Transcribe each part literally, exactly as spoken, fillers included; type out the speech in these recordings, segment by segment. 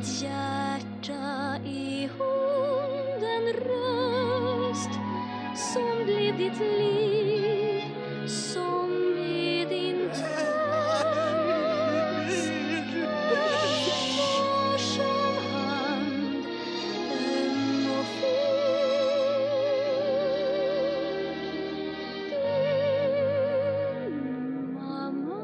Mitt hjärta är hon, den röst som blev ditt liv, som är din tröst. Var som hand, öm och fin, din mamma.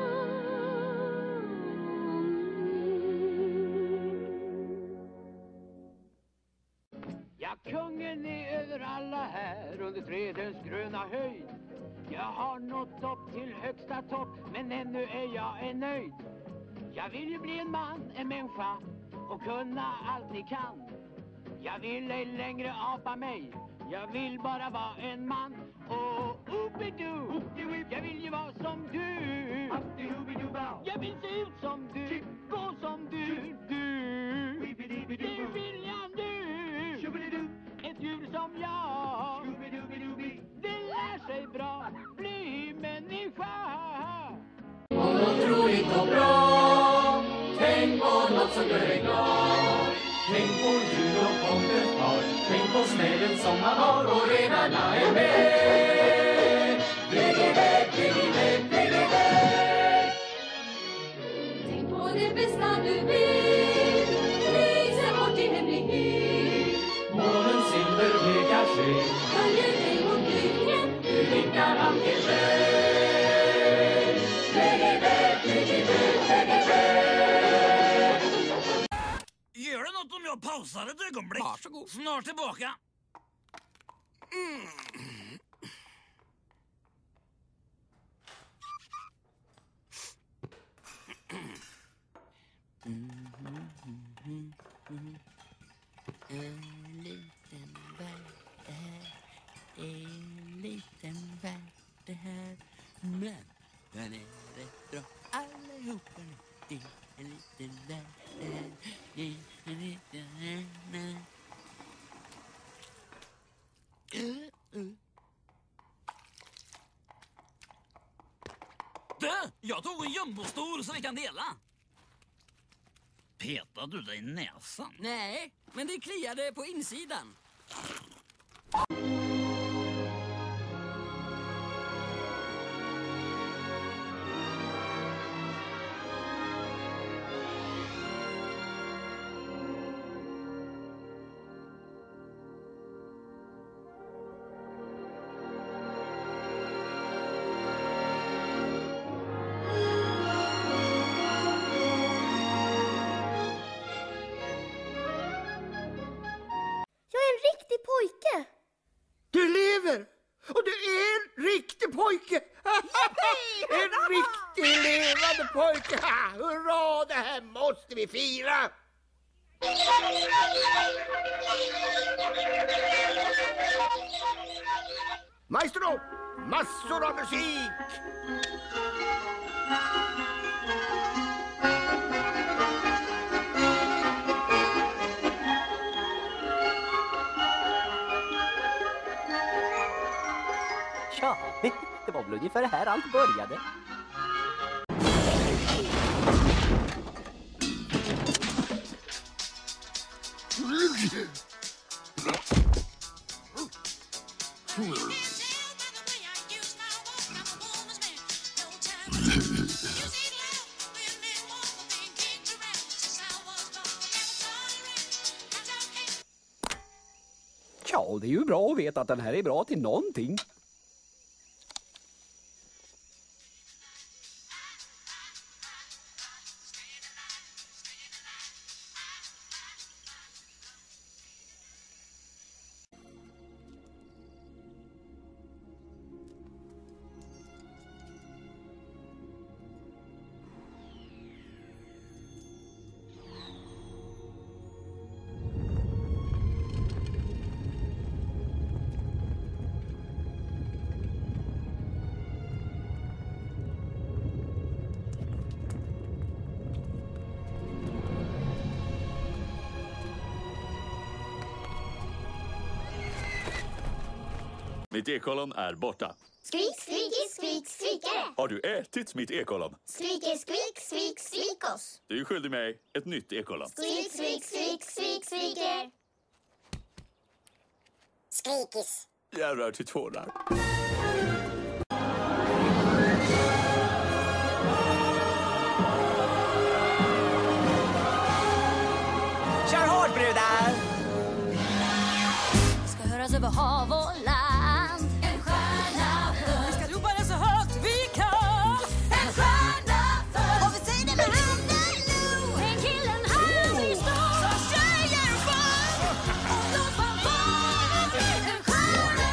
Ja, kungen är över alla här under trädens gröna höjd. Jag har nått upp till högsta topp, men ännu är jag en nöjd. Jag vill ju bli en man, en människa och kunna allt ni kan. Jag vill ej längre apa mig, jag vill bara vara en man. Och oopidoo, jag vill ju vara som du. Jag vill se ut som du, gå som du, du. Det vill jag nu. Ett djur som jag, det lär sig bra, bli människa. Otroligt och bra, tänk på något som gör dig glad. Tänk på jul och tomtefar, tänk på snällen som man har och renarna är med. Flyg iväg, flyg iväg, flyg iväg. Tänk på det bästa du vet, lyser bort din hemlighet. Månens silverbleka sken Följer dig mot lyckan, du vinkar alltid väl. Flyg iväg, flyg iväg, flyg iväg. Gör det något om jag pausar ett ögonblick? Varsågod. Snart tillbaka. Mm. En liten värld det här, en liten värld det här. Men den är rätt bra allihopa nu. Det är en liten värld det här, det är en liten värld. Uh, uh. Du, jag tog en jumbostol så vi kan dela. Petade du dig i näsan? Nej, men det kliade på insidan. Pojke. Du lever! Och du är en riktig pojke! En riktig levande pojke! Hurra, det här måste vi fira! Maestro, massor av musik! Ja, det var väl ungefär här allt började. Ja, det är ju bra att veta att den här är bra till någonting. Mitt ekollon är borta. Skrik, skrikis, skrik, skrikare. Har du ätit mitt ekollon? Skriker, skrik, skrik, skrikos. Du är skyldig mig ett nytt ekollon. Skrik, skrik, skrik, skrik, skriker. Skrikis. Jag rör till tårar. Kör hårt, brudar! Ska höras över hav och land. En stjärna för. Vi ska ropa det så högt vi kan. En stjärna för. Och vi säger det med handen nu. Tänk killen här vi står. Så tjejer för. Och låt man vara. En stjärna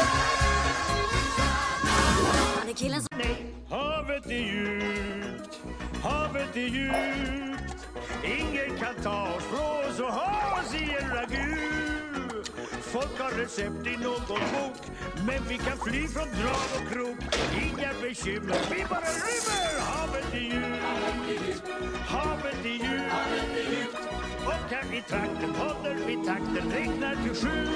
för. Han är killen som... Havet är djupt, havet är djupt. Ingen kan ta oss från så har oss i en ragu. Folk har recept i någon bok, men vi kan fly från drag och krok. Inga bekymmer, vi bara rymmer. Havet är djupt, havet är djupt. Och här i trakten håller vi takten, räknar till sju.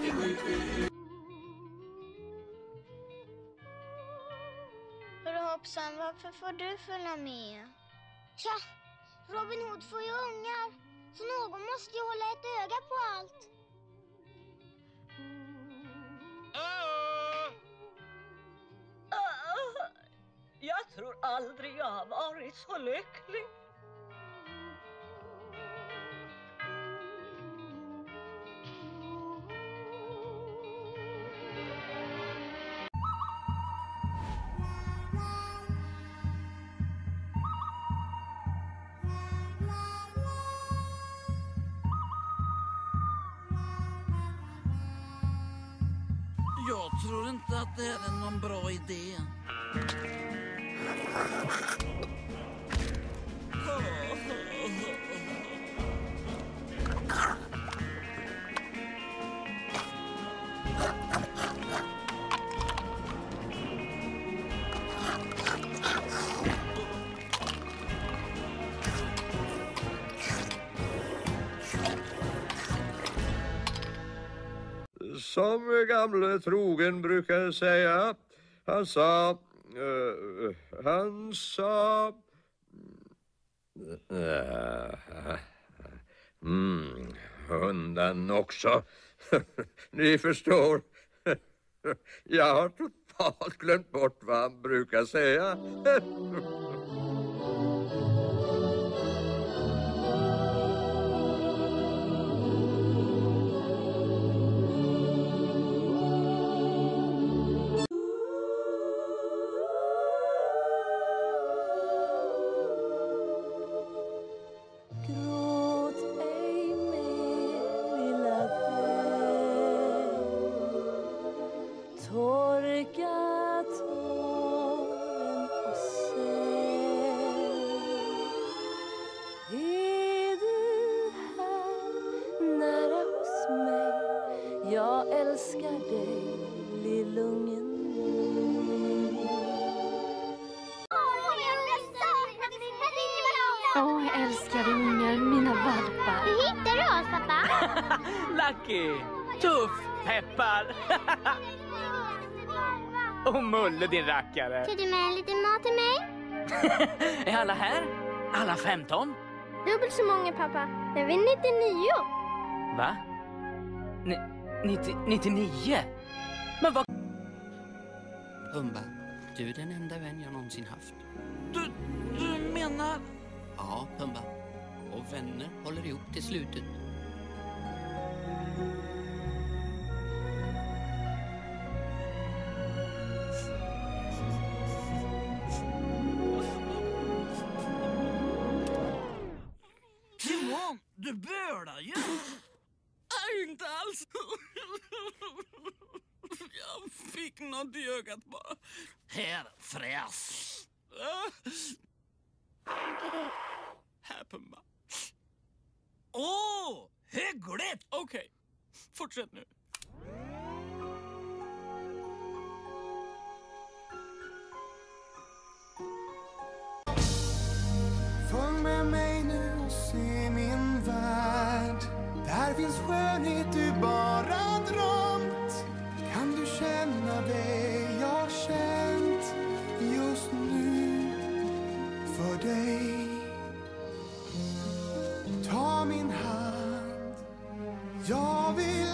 Hörru hoppsan, varför får du följa med? Tja, Robin Hood får ju ungar, så någon måste ju hålla ett öga på allt. Jag tror aldrig jag har varit så lycklig. Jag tror inte att det här är någon bra idé. Som gamle trogen brukar säga, han sa, uh, han sa, uh, mm, hundan också. Ni förstår, jag har totalt glömt bort vad han brukar säga. Jag älskar dig, lillungen. Åh, oh, älskade ungar, mina valpar. Hur hittar du oss, pappa? Lucky! Tuff! Peppar! Och Mulle, din rackare. Tar du med lite mat till mig? Är alla här? Alla femton? Dubbelt så många, pappa. Men vi är nittionio. Va? nittionio? Men vad... Pumba, du är den enda vän jag någonsin haft. Du, du menar... Ja, Pumba. Och vänner håller ihop till slutet. Timon, du bölar ju! Nej, inte alls. Jag fick något i ögat bara. Här, fräs. Här, Pumba. Åh, oh, hyggligt! Okej, okay. Fortsätt nu. Följ med mig nu och se min värld. Där finns skönhet du bara drömt. Kan du känna dig. Ta min hand, jag vill